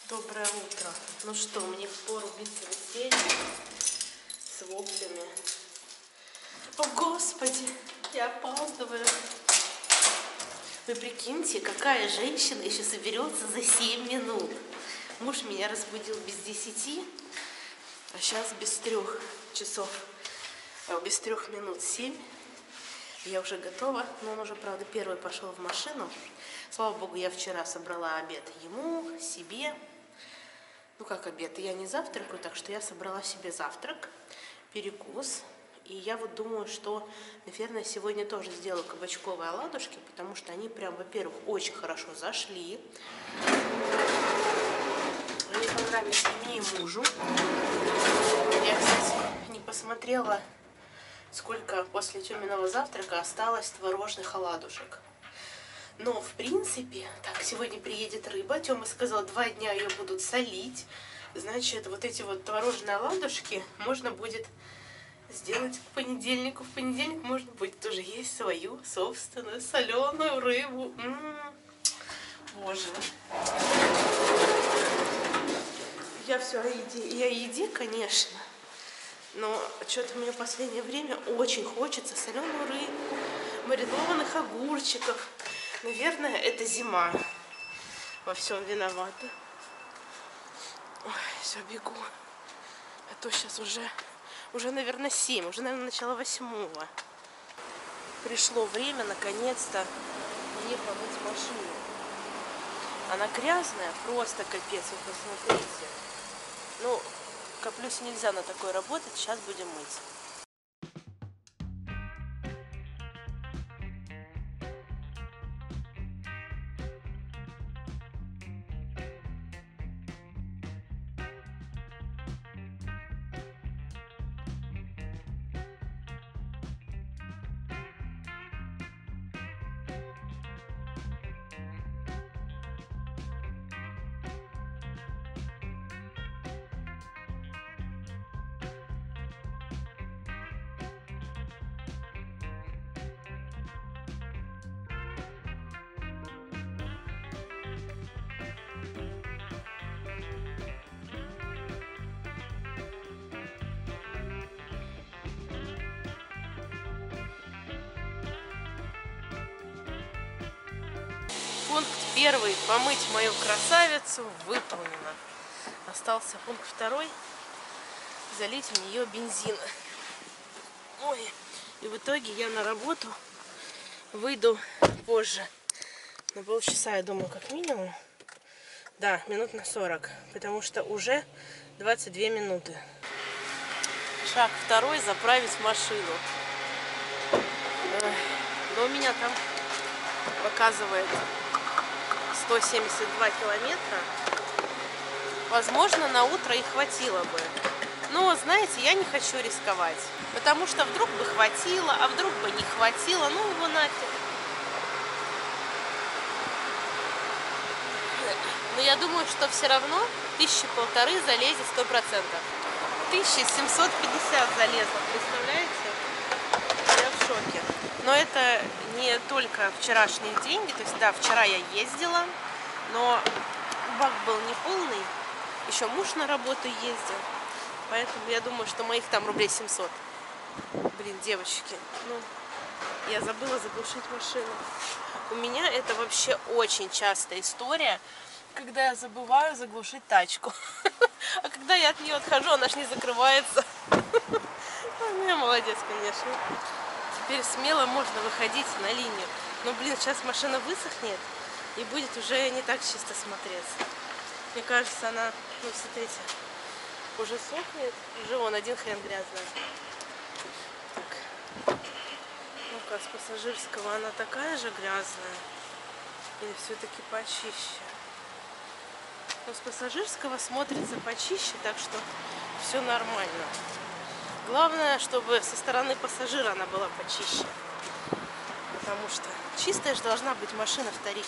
Доброе утро. Ну что, мне впору биться в стене с воплями. О, Господи, я опаздываю. Вы прикиньте, какая женщина еще соберется за 7 минут. Муж меня разбудил без 10, а сейчас без 3 часов, без 3 минут 7. Я уже готова, но он уже, правда, первый пошел в машину. Слава богу, я вчера собрала обед ему, себе. Ну как обед? Я не завтракаю, так что я собрала себе завтрак, перекус. И я вот думаю, что, наверное, сегодня тоже сделаю кабачковые оладушки, потому что они прям, во-первых, очень хорошо зашли. Они понравились мне и мужу. Я, кстати, не посмотрела, сколько после Тёминого завтрака осталось творожных оладушек. Но, в принципе, так, сегодня приедет рыба. Тёма сказал, 2 дня ее будут солить. Значит, вот эти вот творожные оладушки можно будет сделать к понедельнику. В понедельник можно будет тоже есть свою собственную соленую рыбу. Боже. Я все о еде, конечно. Но что-то мне в последнее время очень хочется соленую рыбу, маринованных огурчиков. Наверное, это зима во всем виновата. Ой, все, бегу. А то сейчас уже, наверное, 7, уже, наверное, начало 8. Пришло время, наконец-то, мне помыть машину. Она грязная, просто капец, вы посмотрите. Ну, Каплюсе нельзя на такой работать, сейчас будем мыть. Пункт 1 – помыть мою красавицу выполнено. Остался пункт 2 – залить в нее бензин. Ой, и в итоге я на работу выйду позже. На полчаса, я думаю, как минимум. Да, минут на 40, потому что уже 22 минуты. Шаг 2 – заправить машину. Но у меня там показывает 172 километра. Возможно, на утро и хватило бы. Но, знаете, я не хочу рисковать. Потому что вдруг бы хватило, а вдруг бы не хватило. Ну его нафиг. Но я думаю, что все равно 1000-1500 залезет 100%. 1750 залезла, представляете? Я в шоке. Но это не только вчерашние деньги. То есть, да, вчера я ездила, но бак был не полный. Еще муж на работу ездил. Поэтому я думаю, что моих там рублей 700. Блин, девочки, ну, я забыла заглушить машину. У меня это вообще очень частая история, когда я забываю заглушить тачку. А когда я от нее отхожу, она ж не закрывается. Я молодец, конечно. Теперь смело можно выходить на линию. Но, блин, сейчас машина высохнет и будет уже не так чисто смотреться. Мне кажется, она, ну, смотрите, уже сохнет. Уже вон один хрен грязный. Так. Ну-ка, с пассажирского она такая же грязная? Или все-таки почище? Но с пассажирского смотрится почище, так что все нормально. Главное, чтобы со стороны пассажира она была почище. Потому что чистая же должна быть машина в тарифе.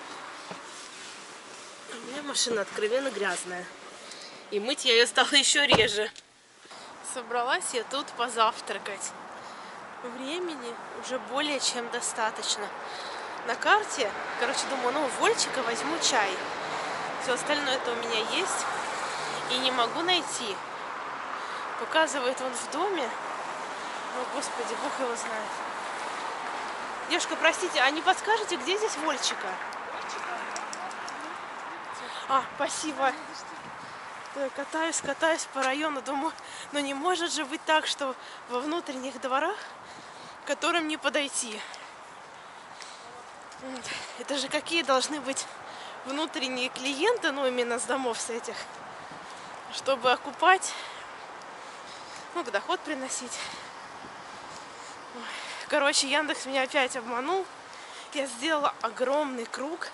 У меня машина откровенно грязная. И мыть я ее стала еще реже. Собралась я тут позавтракать. Времени уже более чем достаточно. На карте, короче, думаю, ну, Вольчика возьму чай. Все остальное это у меня есть. И не могу найти. Показывает он в доме. О, Господи, Бог его знает. Девушка, простите, а не подскажете, где здесь Вольчика? Спасибо. Я катаюсь по району, думаю, но не может же быть так, что во внутренних дворах, к которым не подойти. Это же какие должны быть внутренние клиенты, ну именно с домов с этих, чтобы окупать, доход приносить. Короче, Яндекс меня опять обманул. Я сделала огромный круг.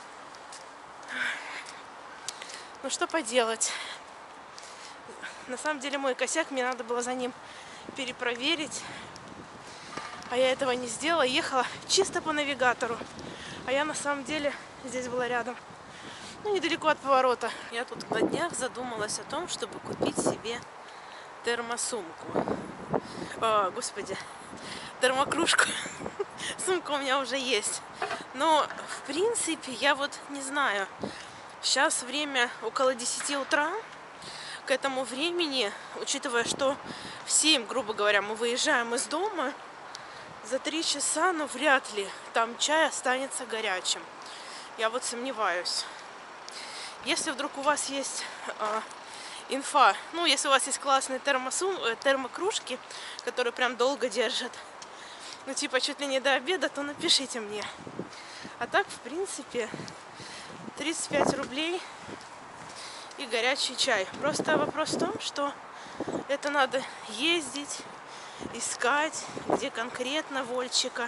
Ну что поделать. На самом деле мой косяк, мне надо было за ним перепроверить. А я этого не сделала. Ехала чисто по навигатору. А я на самом деле здесь была рядом. Недалеко от поворота. Я тут на днях задумалась о том, чтобы купить себе термосумку. Господи, термокружку. Сумка у меня уже есть. Но, в принципе, я не знаю. Сейчас время около 10 утра. К этому времени, учитывая, что в 7, грубо говоря, мы выезжаем из дома, за 3 часа, вряд ли там чай останется горячим. Я сомневаюсь. Если вдруг у вас есть инфа, если у вас есть классные термокружки, которые прям долго держат, чуть ли не до обеда, то напишите мне. А так, в принципе, 35 рублей и горячий чай. Просто вопрос в том, что это надо ездить, искать, где конкретно Вольчика.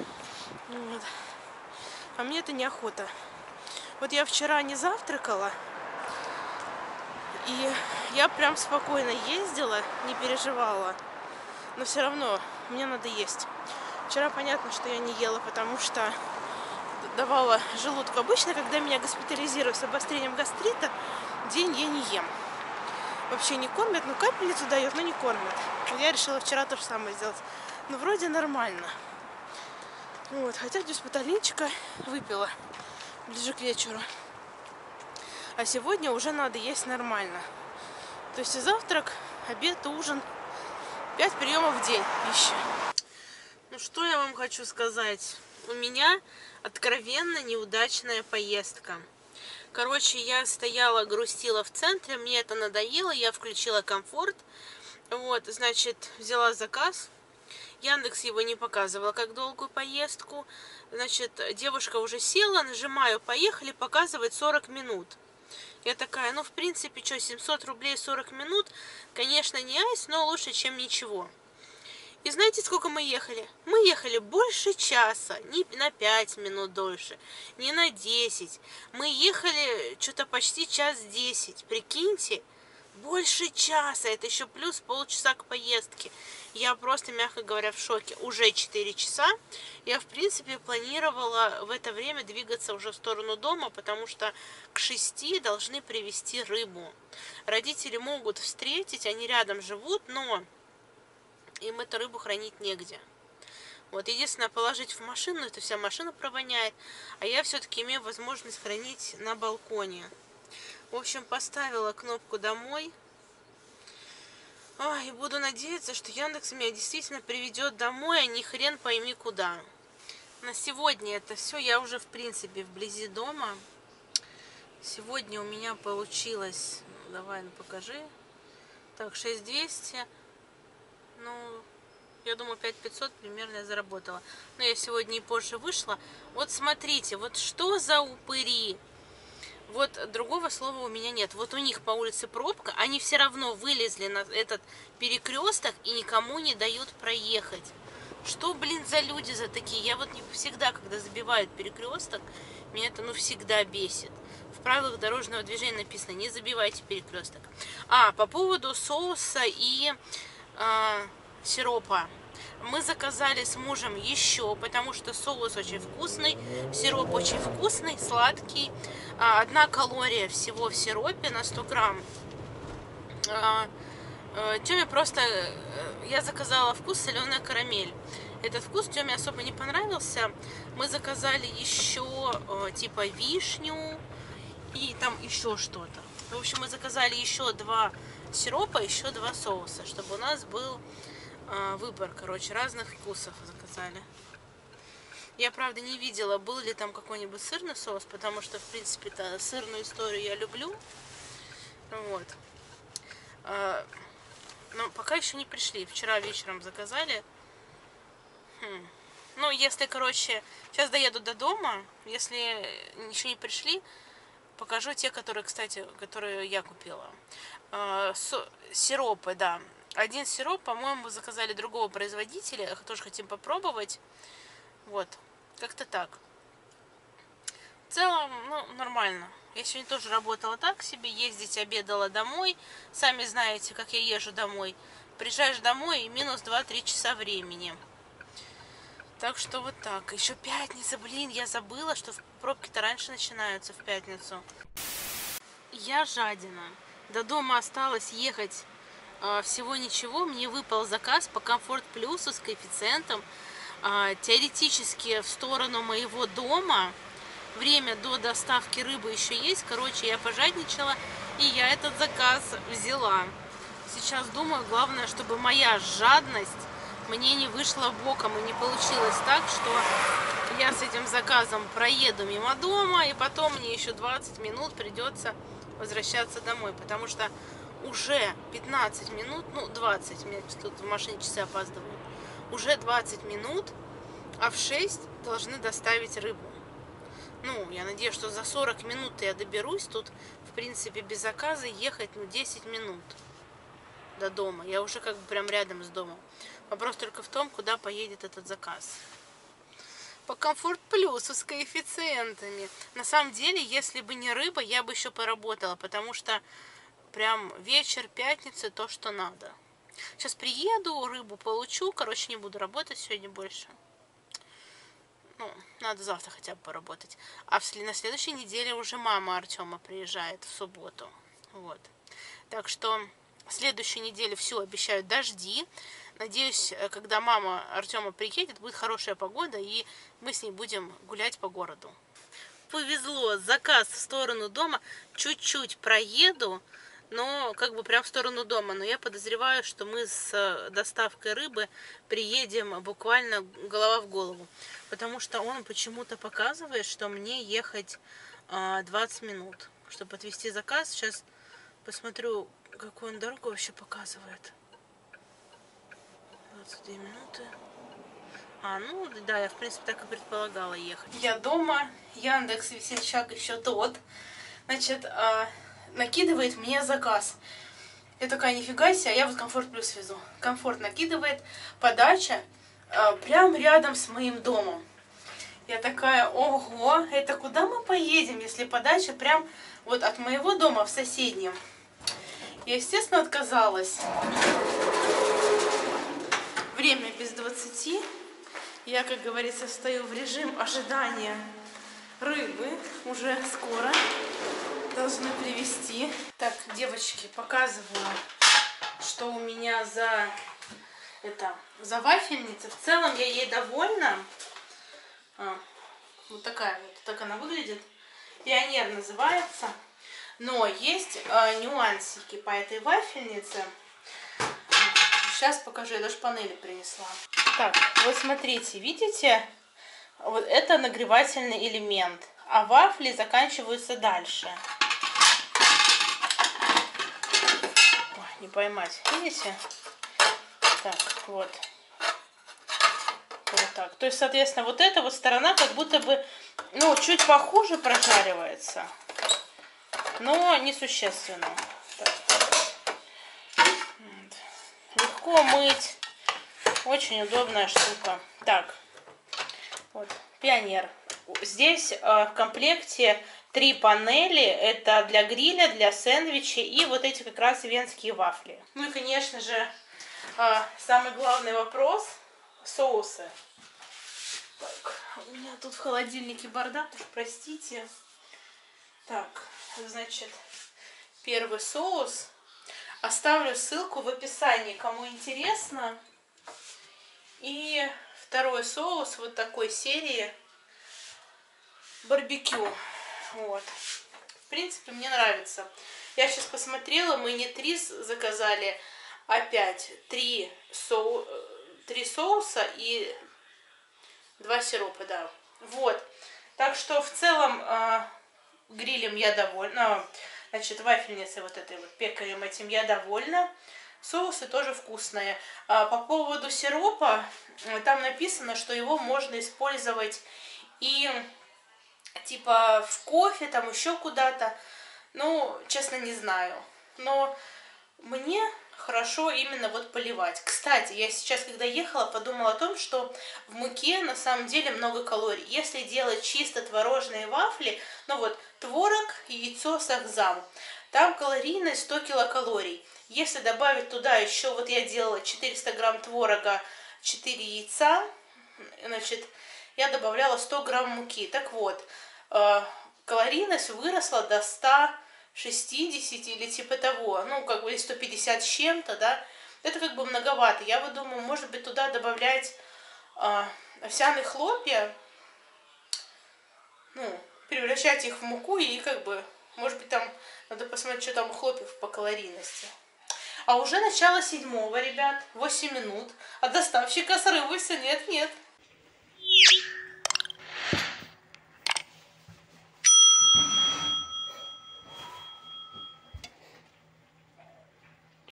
А мне это неохота. Я вчера не завтракала, и я прям спокойно ездила, не переживала. Но все равно мне надо есть. Вчера понятно, что я не ела, потому что давала желудку. Обычно, когда меня госпитализируют с обострением гастрита, день я не ем. Вообще не кормят, капельницу дают, но не кормят. Я решила вчера то же самое сделать. Вроде нормально. Хотя дюспоталинчика выпила ближе к вечеру. А сегодня уже надо есть нормально. То есть завтрак, обед, ужин. 5 приемов в день пищи. Что я вам хочу сказать? У меня откровенно неудачная поездка. Короче, я стояла, грустила в центре, мне это надоело, я включила комфорт. Взяла заказ. Яндекс его не показывала как долгую поездку. Девушка уже села, нажимаю «Поехали», показывает 40 минут. Я такая, в принципе, 700 рублей 40 минут, конечно, не айс, но лучше, чем ничего. И знаете, сколько мы ехали? Мы ехали больше часа, не на 5 минут дольше, не на 10. Мы ехали что-то почти 1:10, прикиньте. Больше часа, это еще плюс полчаса к поездке. Я просто, мягко говоря, в шоке. Уже 4 часа. Я, в принципе, планировала в это время двигаться уже в сторону дома, потому что к 6 должны привезти рыбу. Родители могут встретить, они рядом живут, но им эту рыбу хранить негде. Единственное, положить в машину, это вся машина провоняет, а я все-таки имею возможность хранить на балконе. В общем, поставила кнопку «Домой». И буду надеяться, что Яндекс меня действительно приведет домой, а не хрен пойми куда. На сегодня это все. Я уже, в принципе, вблизи дома. Сегодня у меня получилось... Давай, покажи. Так, 6200. Я думаю, 5500 примерно я заработала. Но я сегодня и позже вышла. Смотрите, что за упыри. Другого слова у меня нет. У них по улице пробка, они все равно вылезли на этот перекресток и никому не дают проехать. Что, за люди за такие? Я не всегда, когда забивают перекресток, меня это, всегда бесит. В правилах дорожного движения написано, не забивайте перекресток. По поводу соуса и сиропа. Мы заказали с мужем еще, потому что соус очень вкусный, сироп очень вкусный, сладкий. 1 калория всего в сиропе на 100 грамм. Тёме просто... Я заказала вкус соленая карамель. Этот вкус Тёме особо не понравился. Мы заказали еще типа вишню и там еще что-то. В общем, мы заказали еще 2 сиропа, еще 2 соуса, чтобы у нас был выбор, короче, разных вкусов заказали. Я, правда, не видела, был ли там какой-нибудь сырный соус, потому что, в принципе-то, сырную историю я люблю. Вот. Но пока еще не пришли. Вчера вечером заказали. Ну, если, короче, сейчас доеду до дома, если еще не пришли, покажу те, которые, кстати, которые я купила. Сиропы, да. Один сироп, по-моему, заказали другого производителя, тоже хотим попробовать. Вот, как-то так. В целом, ну, нормально. Я сегодня тоже работала так себе, ездить, обедала домой. Сами знаете, как я езжу домой. Приезжаешь домой и минус 2-3 часа времени. Так что вот так. Еще пятница, блин, я забыла, что пробки-то раньше начинаются в пятницу. Я жадина. До дома осталось ехать всего ничего. Мне выпал заказ по Комфорт Плюсу с коэффициентом. Теоретически в сторону моего дома. Время до доставки рыбы еще есть. Короче, я пожадничала, и я этот заказ взяла. Сейчас думаю, главное, чтобы моя жадность мне не вышла боком и не получилось так, что я с этим заказом проеду мимо дома, и потом мне еще 20 минут придется возвращаться домой, потому что уже 15 минут, ну 20, мне тут в машине часы опаздывают, уже 20 минут, а в 6 должны доставить рыбу. Ну, я надеюсь, что за 40 минут я доберусь. Тут, в принципе, без заказа ехать, 10 минут до дома. Я уже как бы прям рядом с домом. Вопрос только в том, куда поедет этот заказ. По Комфорт Плюсу с коэффициентами. На самом деле, если бы не рыба, я бы еще поработала, потому что прям вечер, пятница, то, что надо. Сейчас приеду, рыбу получу. Короче, не буду работать сегодня больше. Ну, надо завтра хотя бы поработать. А на следующей неделе уже мама Артема приезжает в субботу. Вот. Так что следующую неделю все обещают дожди. Надеюсь, когда мама Артема приедет, будет хорошая погода, и мы с ней будем гулять по городу. Повезло, заказ в сторону дома. Чуть-чуть проеду, но как бы прям в сторону дома. Но я подозреваю, что мы с доставкой рыбы приедем буквально голова в голову. Потому что он почему-то показывает, что мне ехать 20 минут, чтобы отвезти заказ. Сейчас посмотрю, какую он дорогу вообще показывает. 22 минуты. Ну да, я в принципе так и предполагала ехать. Я дома, Яндекс Весельчак еще тот. Значит, накидывает мне заказ. Я такая, нифига себе, а я вот Комфорт Плюс везу. Комфорт накидывает, подача прям рядом с моим домом. Я такая, ого, это куда мы поедем, если подача прям вот от моего дома в соседнем? Я, естественно, отказалась. Время без 20. Я, как говорится, стою в режим ожидания рыбы. Уже скоро должны привезти. Так, девочки, показываю, что у меня за вафельница. В целом я ей довольна. Вот такая вот, так она выглядит. Пионер называется. Но есть нюансики по этой вафельнице. Сейчас покажу, я даже панели принесла. Так, вот смотрите, видите? Вот это нагревательный элемент. А вафли заканчиваются дальше. Ой, не поймать, видите? Так, вот. Вот так. То есть, соответственно, вот эта вот сторона как будто бы, ну, чуть похуже прожаривается. Но несущественно. Так. Вот. Легко мыть. Очень удобная штука. Так. Вот. Пионер. Здесь в комплекте 3 панели. Это для гриля, для сэндвичей и вот эти как раз венские вафли. Ну и, конечно же, самый главный вопрос — соусы. Так, у меня тут в холодильнике бардак, уж простите. Так, значит, первый соус. Оставлю ссылку в описании, кому интересно. И второй соус вот такой серии барбекю. Вот. принципе, мне нравится. Я сейчас посмотрела, мы не 3 заказали, а 5. 3 соуса и 2 сиропа, да. Вот. Так что в целом грилем я довольна. Значит, вафельницей вот этой вот пекарем этим я довольна. Соусы тоже вкусные. По поводу сиропа, там написано, что его можно использовать и типа в кофе, там еще куда-то. Ну, честно, не знаю. Но мне хорошо именно вот поливать. Кстати, я сейчас, когда ехала, подумала о том, что в муке на самом деле много калорий. Если делать чисто творожные вафли, ну вот, творог, яйцо, сахзам, там калорийность 100 килокалорий. Если добавить туда еще, вот я делала 400 грамм творога, 4 яйца, значит, я добавляла 100 грамм муки. Так вот, калорийность выросла до 160 или типа того, ну, как бы 150 с чем-то, да, это как бы многовато. Я вот думаю, может быть, туда добавлять овсяные хлопья, ну, превращать их в муку и как бы, может быть, там надо посмотреть, что там у хлопьев по калорийности. А уже начало 7-го, ребят, 8 минут, а доставщика срывайся, нет.